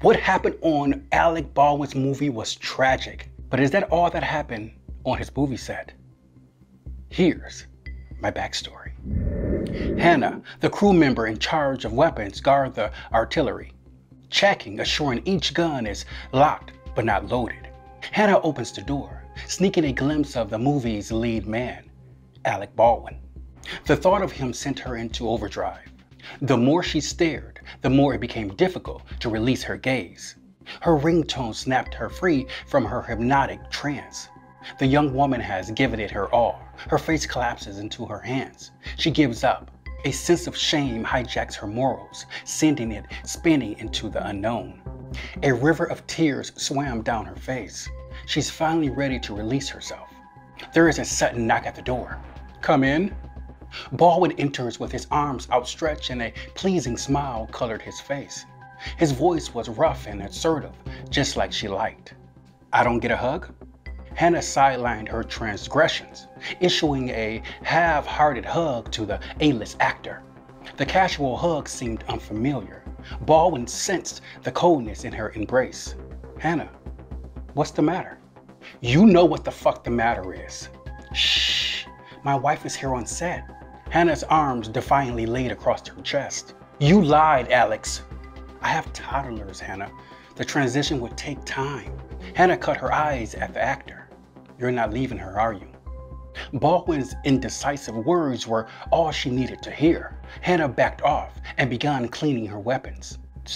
What happened on Alec Baldwin's movie was tragic, but is that all that happened on his movie set? Here's my backstory. Hannah, the crew member in charge of weapons, guard the artillery, checking, assuring each gun is locked but not loaded. Hannah opens the door, sneaking a glimpse of the movie's lead man, Alec Baldwin. The thought of him sent her into overdrive. The more she stared, the more it became difficult to release her gaze. Her ringtone snapped her free from her hypnotic trance. The young woman has given it her all. Her face collapses into her hands. She gives up. A sense of shame hijacks her morals, sending it spinning into the unknown. A river of tears swam down her face. She's finally ready to release herself. There is a sudden knock at the door. "Come in." Baldwin enters with his arms outstretched and a pleasing smile colored his face. His voice was rough and assertive, just like she liked. "I don't get a hug?" Hannah sidelined her transgressions, issuing a half-hearted hug to the A-list actor. The casual hug seemed unfamiliar. Baldwin sensed the coldness in her embrace. "Hannah, what's the matter?" "You know what the fuck the matter is." "Shh, my wife is here on set." Hannah's arms defiantly laid across her chest. "You lied, Alex." "I have toddlers, Hannah. The transition would take time." Hannah cut her eyes at the actor. "You're not leaving her, are you?" Baldwin's indecisive words were all she needed to hear. Hannah backed off and began cleaning her weapons.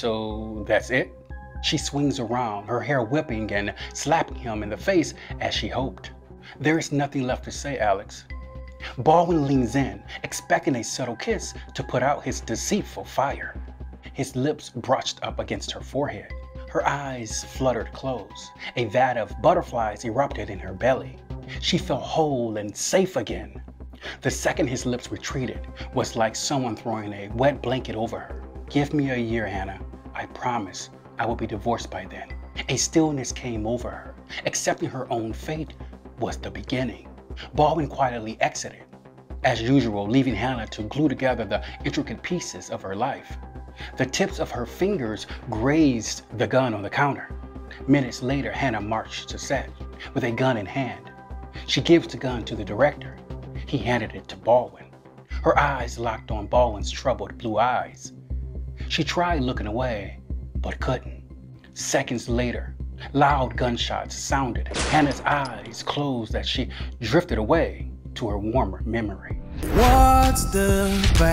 "So that's it?" She swings around, her hair whipping and slapping him in the face as she hoped. "There is nothing left to say, Alex." Baldwin leans in, expecting a subtle kiss to put out his deceitful fire. His lips brushed up against her forehead. Her eyes fluttered closed. A vat of butterflies erupted in her belly. She felt whole and safe again. The second his lips retreated was like someone throwing a wet blanket over her. "Give me a year, Hannah. I promise I will be divorced by then." A stillness came over her. Accepting her own fate was the beginning. Baldwin quietly exited, as usual, leaving Hannah to glue together the intricate pieces of her life. The tips of her fingers grazed the gun on the counter. Minutes later, Hannah marched to set with a gun in hand. She gives the gun to the director. He handed it to Baldwin. Her eyes locked on Baldwin's troubled blue eyes. She tried looking away, but couldn't. Seconds later, loud gunshots sounded. Hannah's eyes closed as she drifted away to her warmer memory. What's the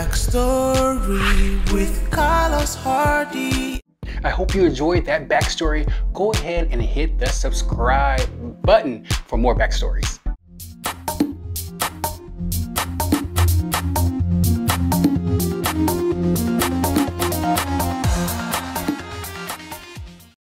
backstory with Carlos Hardy? I hope you enjoyed that backstory. Go ahead and hit the subscribe button for more backstories.